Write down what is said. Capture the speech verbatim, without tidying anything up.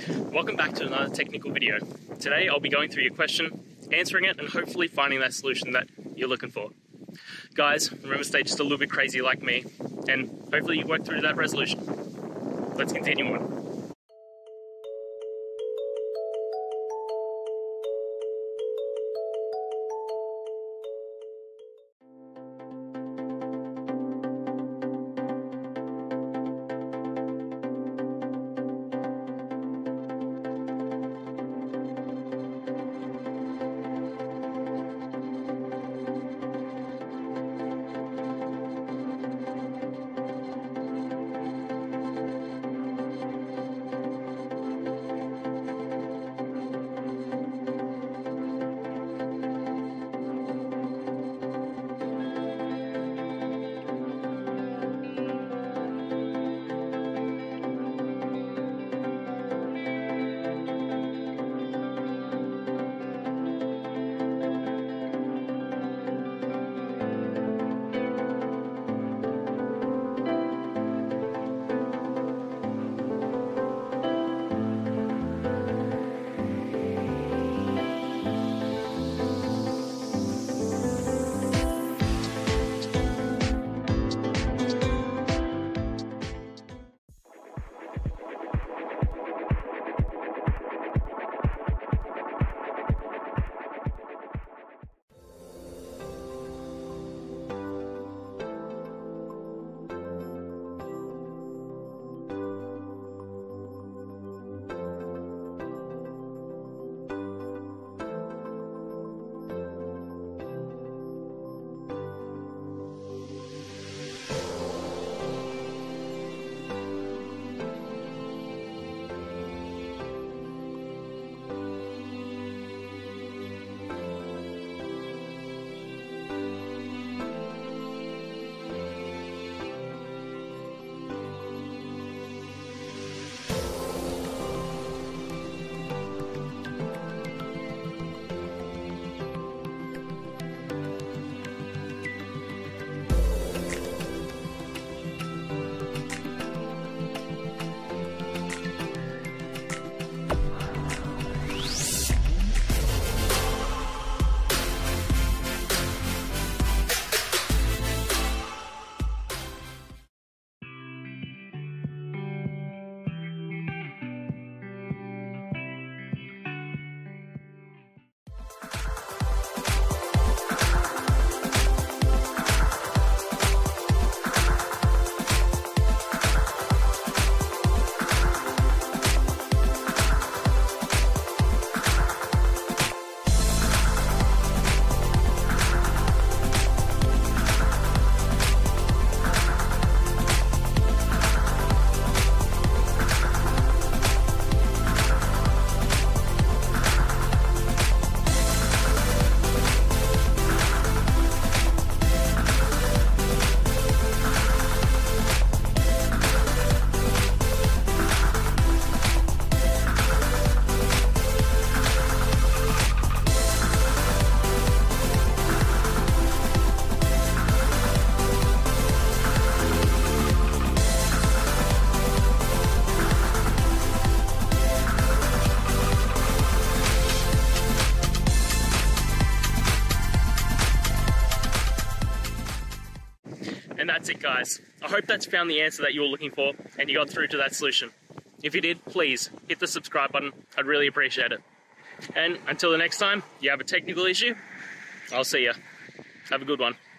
Welcome back to another technical video. Today I'll be going through your question, answering it, and hopefully finding that solution that you're looking for. Guys, remember to stay just a little bit crazy like me, and hopefully you work through that resolution. Let's continue on. And that's it, guys. I hope that's found the answer that you were looking for and you got through to that solution. If you did, please hit the subscribe button. I'd really appreciate it. And until the next time you have a technical issue, I'll see ya. Have a good one.